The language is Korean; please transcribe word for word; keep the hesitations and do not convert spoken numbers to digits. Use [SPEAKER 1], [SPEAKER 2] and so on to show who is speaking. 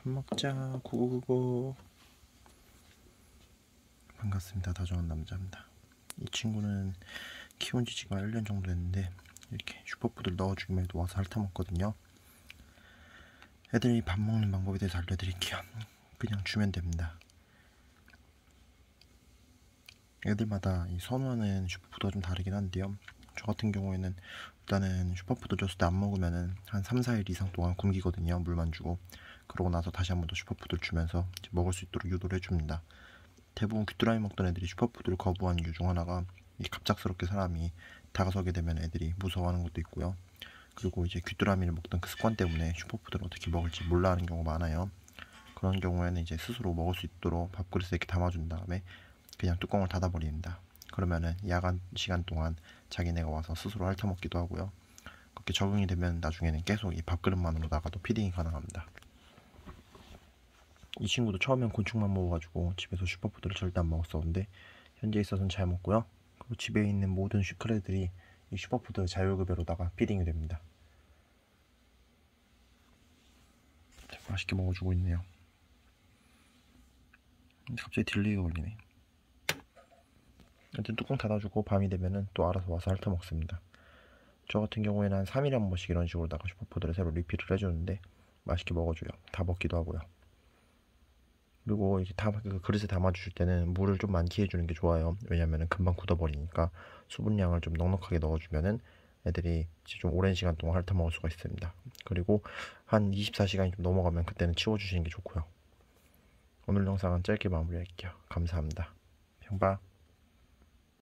[SPEAKER 1] 밥 먹자. 구구구구. 반갑습니다. 다정한 남자입니다. 이 친구는 키운 지 지금 일 년 정도 됐는데 이렇게 슈퍼푸드를 넣어주기만 해도 와서 핥아먹거든요. 애들이 밥 먹는 방법에 대해서 알려드릴게요. 그냥 주면 됩니다. 애들마다 이 선호하는 슈퍼푸드가 좀 다르긴 한데요. 저 같은 경우에는 일단은 슈퍼푸드 줬을 때 안 먹으면은 한 삼, 사 일 이상 동안 굶기거든요. 물만 주고. 그러고 나서 다시 한 번 더 슈퍼푸드를 주면서 먹을 수 있도록 유도를 해줍니다. 대부분 귀뚜라미 먹던 애들이 슈퍼푸드를 거부하는 이유 중 하나가 이 갑작스럽게 사람이 다가서게 되면 애들이 무서워하는 것도 있고요. 그리고 이제 귀뚜라미를 먹던 그 습관 때문에 슈퍼푸드를 어떻게 먹을지 몰라 하는 경우가 많아요. 그런 경우에는 이제 스스로 먹을 수 있도록 밥그릇에 이렇게 담아준 다음에 그냥 뚜껑을 닫아버립니다. 그러면은 야간 시간 동안 자기네가 와서 스스로 핥아먹기도 하고요. 그렇게 적응이 되면 나중에는 계속 이 밥그릇만으로다가도 피딩이 가능합니다. 이 친구도 처음엔 곤충만 먹어가지고 집에서 슈퍼푸드를 절대 안 먹었었는데 현재 있어서는 잘 먹고요. 그리고 집에 있는 모든 슈크레들이 이 슈퍼푸드 자율급여로다가 피딩이 됩니다. 맛있게 먹어주고 있네요. 근데 갑자기 딜레이가 걸리네. 일단 뚜껑 닫아주고 밤이 되면은 또 알아서 와서 핥아먹습니다. 저 같은 경우에는 한 삼 일에 한 번씩 이런 식으로다가 슈퍼푸드를 새로 리필을 해주는데 맛있게 먹어줘요. 다 먹기도 하고요. 그리고 이제 다, 그 그릇에 담아주실 때는 물을 좀 많게 해주는 게 좋아요. 왜냐면은 금방 굳어버리니까 수분량을 좀 넉넉하게 넣어주면은 애들이 이제 좀 오랜 시간 동안 핥아먹을 수가 있습니다. 그리고 한 이십사 시간이 좀 넘어가면 그때는 치워주시는 게 좋고요. 오늘 영상은 짧게 마무리할게요. 감사합니다. 평바.